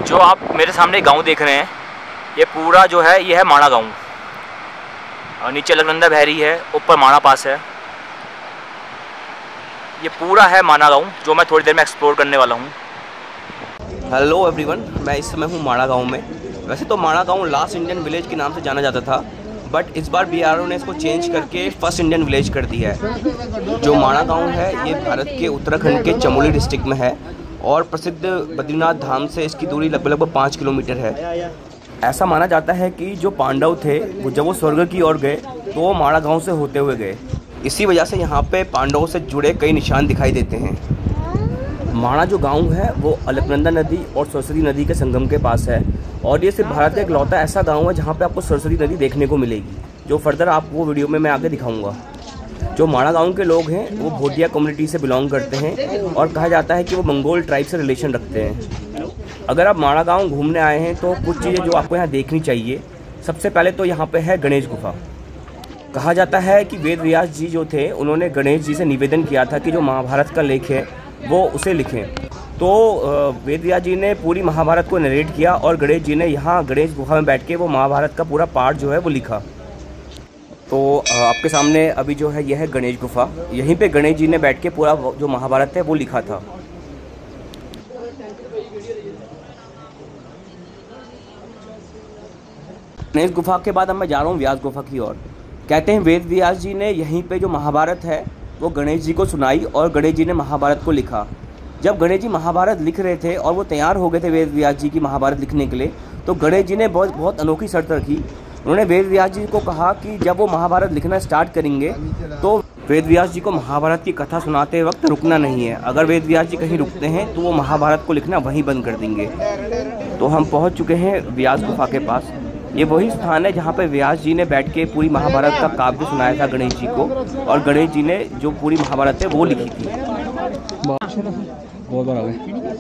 जो आप मेरे सामने गांव देख रहे हैं, ये पूरा जो है ये है माणा गांव। और नीचे अलकनंदा बहरी है, ऊपर माणा पास है। ये पूरा है माणा गांव, जो मैं थोड़ी देर में एक्सप्लोर करने वाला हूँ। हेलो एवरीवन, मैं इस समय हूँ माणा गांव में। वैसे तो माणा गांव लास्ट इंडियन विलेज के नाम से जाना जाता था, बट इस बार बीआरओ ने इसको चेंज करके फर्स्ट इंडियन विलेज कर दिया है। जो माणा गांव है ये भारत के उत्तराखंड के चमोली डिस्ट्रिक्ट में है और प्रसिद्ध बद्रीनाथ धाम से इसकी दूरी लगभग 5 किलोमीटर है। ऐसा माना जाता है कि जो पांडव थे वो जब वो स्वर्ग की ओर गए तो वो माणा गांव से होते हुए गए। इसी वजह से यहाँ पे पांडवों से जुड़े कई निशान दिखाई देते हैं। माणा जो गांव है वो अलकनंदा नदी और सरस्वती नदी के संगम के पास है और ये सिर्फ भारत का इकलौता ऐसा गांव है जहाँ पे आपको सरस्वती नदी देखने को मिलेगी, जो फर्दर आप वो वीडियो में मैं आगे दिखाऊंगा। जो माणा गांव के लोग हैं वो भोटिया कम्युनिटी से बिलोंग करते हैं और कहा जाता है कि वो मंगोल ट्राइब से रिलेशन रखते हैं। अगर आप माणा गांव घूमने आए हैं तो कुछ चीज़ें जो आपको यहाँ देखनी चाहिए। सबसे पहले तो यहाँ पे है गणेश गुफा। कहा जाता है कि वेद व्यास जी जो थे उन्होंने गणेश जी से निवेदन किया था कि जो महाभारत का लेख है वो उसे लिखें। तो वेद व्यास जी ने पूरी महाभारत को नरेट किया और गणेश जी ने यहाँ गणेश गुफा में बैठ के वो महाभारत का पूरा पार्ट जो है वो लिखा। तो आपके सामने अभी जो है यह है गणेश गुफा। यहीं पे गणेश जी ने बैठ के पूरा जो महाभारत है वो लिखा था। गणेश गुफा के बाद अब मैं जा रहा हूँ व्यास गुफा की ओर। कहते हैं वेद व्यास जी ने यहीं पे जो महाभारत है वो गणेश जी को सुनाई और गणेश जी ने महाभारत को लिखा। जब गणेश जी महाभारत लिख रहे थे और वो तैयार हो गए थे वेद व्यास जी की महाभारत लिखने के लिए, तो गणेश जी ने बहुत अनोखी शर्त रखी। उन्होंने वेद व्यास जी को कहा कि जब वो महाभारत लिखना स्टार्ट करेंगे तो वेद व्यास जी को महाभारत की कथा सुनाते वक्त रुकना नहीं है। अगर वेद व्यास जी कहीं रुकते हैं तो वो महाभारत को लिखना वहीं बंद कर देंगे। तो हम पहुंच चुके हैं व्यास गुफा के पास। ये वही स्थान है जहाँ पे व्यास जी ने बैठ के पूरी महाभारत का काव्य सुनाया था गणेश जी को, और गणेश जी ने जो पूरी महाभारत है वो लिखी थी। बहुत बार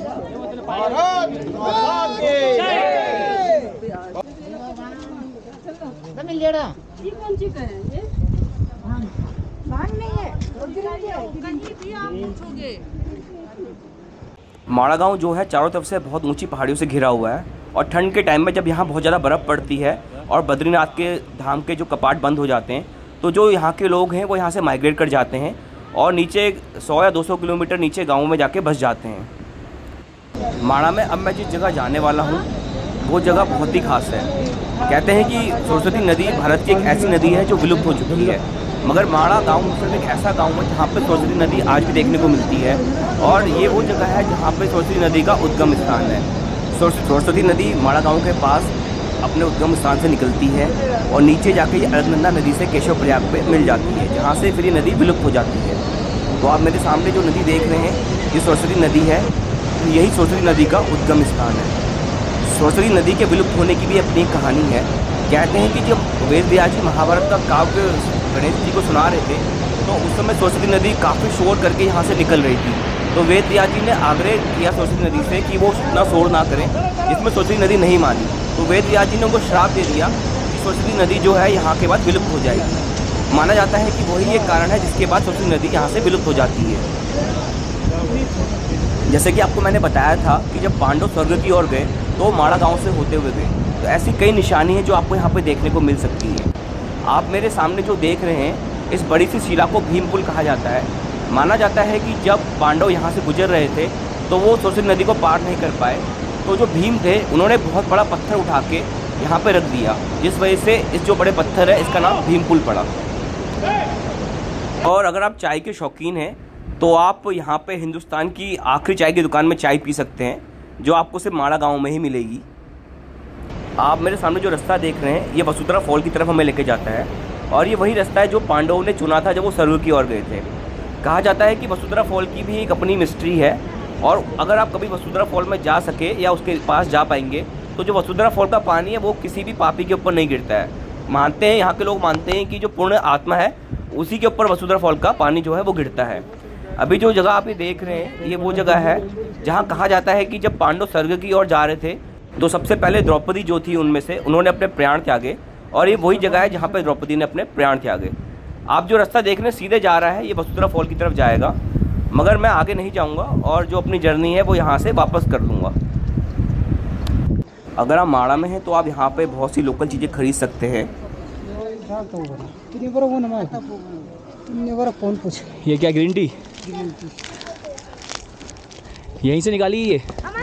माणा गांव जो है चारों तरफ से बहुत ऊंची पहाड़ियों से घिरा हुआ है और ठंड के टाइम में जब यहाँ बहुत ज़्यादा बर्फ़ पड़ती है और बद्रीनाथ के धाम के जो कपाट बंद हो जाते हैं तो जो यहाँ के लोग हैं वो यहाँ से माइग्रेट कर जाते हैं और नीचे 100 या 200 किलोमीटर नीचे गाँव में जाके बस जाते हैं। माणा में अब मैं जिस जगह जाने वाला हूँ वो जगह बहुत ही खास है। कहते हैं कि सरस्वती नदी भारत की एक ऐसी नदी है जो विलुप्त हो चुकी है, मगर माणा गांव सिर्फ एक ऐसा गांव है जहाँ पे सरस्वती नदी आज भी देखने को मिलती है और ये वो जगह है जहाँ पे सरस्वती नदी का उद्गम स्थान है। सरस्वती नदी माणा गांव के पास अपने उद्गम स्थान से निकलती है और नीचे जाके ये अलकनंदा नदी से केशव प्रयाग पे मिल जाती है, जहाँ से फिर ये नदी विलुप्त हो जाती है। तो आप मेरे सामने जो नदी देख रहे हैं ये सरस्वती नदी है। यही सरस्वती नदी का उद्गम स्थान है। सरस्वती नदी के विलुप्त होने की भी अपनी एक कहानी है। कहते हैं कि जब वेद व्यास जी महाभारत का काव्य गणेश जी को सुना रहे थे तो उस समय सरस्वती नदी काफ़ी शोर करके यहाँ से निकल रही थी। तो वेद व्यास जी ने आग्रह किया सरस्वती नदी से कि वो इतना शोर ना करें, जिसमें सरस्वती नदी नहीं मानी। तो वेद व्यास जी ने उनको श्राप दे दिया कि सरस्वती नदी जो है यहाँ के बाद विलुप्त हो जाएगी। माना जाता है कि वही एक कारण है जिसके बाद सरस्वती नदी यहाँ से विलुप्त हो जाती है। जैसे कि आपको मैंने बताया था कि जब पांडव स्वर्ग की ओर गए तो माणा गांव से होते हुए गए। तो ऐसी कई निशानी हैं जो आपको यहाँ पे देखने को मिल सकती हैं। आप मेरे सामने जो देख रहे हैं इस बड़ी सी शिला को भीम पुल कहा जाता है। माना जाता है कि जब पांडव यहाँ से गुजर रहे थे तो वो सरस्वती नदी को पार नहीं कर पाए, तो जो भीम थे उन्होंने बहुत बड़ा पत्थर उठा के यहाँ पे रख दिया, जिस वजह से इस जो बड़े पत्थर है इसका नाम भीम पुल पड़ा। और अगर आप चाय के शौकीन हैं तो आप यहाँ पे हिंदुस्तान की आखिरी चाय की दुकान में चाय पी सकते हैं, जो आपको सिर्फ माणा गांव में ही मिलेगी। आप मेरे सामने जो रास्ता देख रहे हैं ये वसुंधरा फॉल की तरफ हमें लेके जाता है और ये वही रास्ता है जो पांडवों ने चुना था जब वो स्वर्ग की ओर गए थे। कहा जाता है कि वसुंधरा फॉल की भी एक अपनी मिस्ट्री है और अगर आप कभी वसुंधरा फॉल में जा सके या उसके पास जा पाएंगे तो जो वसुंधरा फॉल का पानी है वो किसी भी पापी के ऊपर नहीं गिरता है। मानते हैं, यहाँ के लोग मानते हैं कि जो पूर्ण आत्मा है उसी के ऊपर वसुंधरा फॉल का पानी जो है वो गिरता है। अभी जो जगह आप ये देख रहे हैं ये वो जगह है जहाँ कहा जाता है कि जब पांडव स्वर्ग की ओर जा रहे थे तो सबसे पहले द्रौपदी जो थी उनमें से उन्होंने अपने प्राण त्यागे और ये वही जगह है जहाँ पर द्रौपदी ने अपने प्राण त्यागे। आप जो रास्ता देख रहे हैं सीधे जा रहा है ये वसुंधरा फॉल की तरफ जाएगा, मगर मैं आगे नहीं जाऊँगा और जो अपनी जर्नी है वो यहाँ से वापस कर लूँगा। अगर आप माड़ा में हैं तो आप यहाँ पे बहुत सी लोकल चीज़ें खरीद सकते हैं। ये क्या ग्रीन टी यहीं से निकाली ये?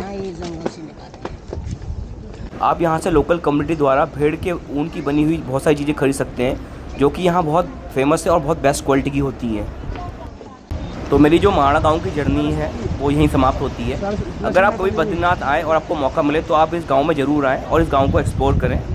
आप यहाँ से लोकल कम्युनिटी द्वारा भेड़ के ऊन की बनी हुई बहुत सारी चीज़ें खरीद सकते हैं जो कि यहाँ बहुत फेमस है और बहुत बेस्ट क्वालिटी की होती हैं। तो मेरी जो माड़ा गांव की जर्नी है वो यहीं समाप्त होती है। अगर आप कभी बद्रीनाथ आए और आपको मौका मिले तो आप इस गांव में ज़रूर आएँ और इस गांव को एक्सप्लोर करें।